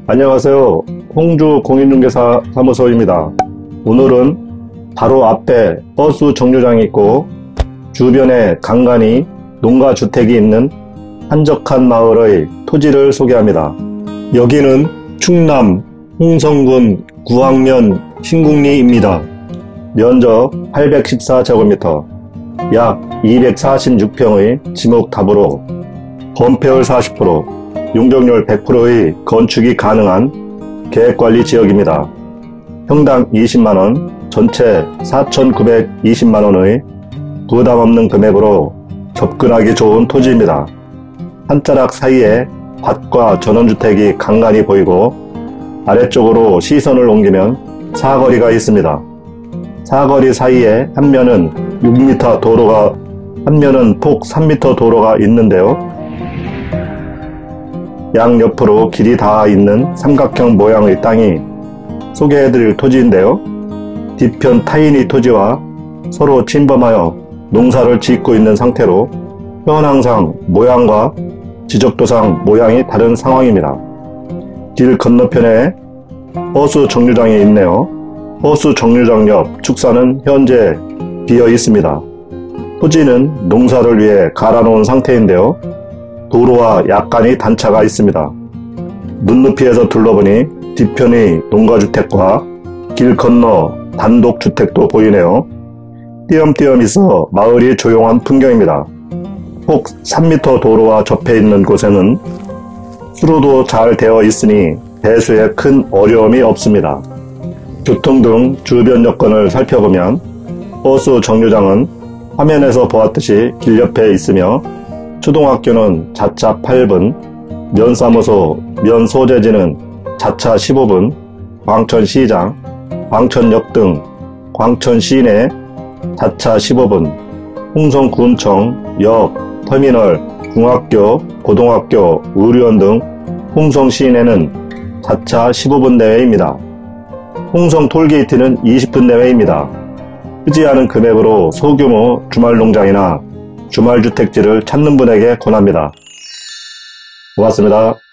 안녕하세요. 홍주 공인중개사 사무소입니다. 오늘은 바로 앞에 버스 정류장이 있고 주변에 간간히 농가주택이 있는 한적한 마을의 토지를 소개합니다. 여기는 충남 홍성군 구황면 신궁리입니다. 면적 814제곱미터, 약 246평의 지목답으로 건폐율 40%, 용적률 100%의 건축이 가능한 계획관리 지역입니다. 평당 20만원, 전체 4,920만원의 부담없는 금액으로 접근하기 좋은 토지입니다. 한 자락 사이에 밭과 전원주택이 간간히 보이고 아래쪽으로 시선을 옮기면 사거리가 있습니다. 사거리 사이에 한 면은 6m 도로가, 한 면은 폭 3m 도로가 있는데요. 양옆으로 길이 닿아 있는 삼각형 모양의 땅이 소개해드릴 토지인데요. 뒤편 타인의 토지와 서로 침범하여 농사를 짓고 있는 상태로 현황상 모양과 지적도상 모양이 다른 상황입니다. 길 건너편에 버스 정류장이 있네요. 버스 정류장 옆 축사는 현재 비어 있습니다. 토지는 농사를 위해 갈아놓은 상태인데요. 도로와 약간의 단차가 있습니다. 눈높이에서 둘러보니 뒤편의 농가주택과 길 건너 단독주택도 보이네요. 띄엄띄엄 있어 마을이 조용한 풍경입니다. 폭 3m 도로와 접해 있는 곳에는 수로도 잘 되어 있으니 배수에 큰 어려움이 없습니다. 교통 등 주변 여건을 살펴보면 버스 정류장은 화면에서 보았듯이 길 옆에 있으며 초등학교는 자차 8분, 면사무소, 면소재지는 자차 15분, 광천시장, 광천역 등 광천시내 자차 15분, 홍성군청, 역, 터미널, 중학교, 고등학교, 의료원 등 홍성 시내는 자차 15분 내외입니다. 홍성 톨게이트는 20분 내외입니다. 크지 않은 금액으로 소규모 주말농장이나 주말주택지를 찾는 분에게 권합니다. 고맙습니다.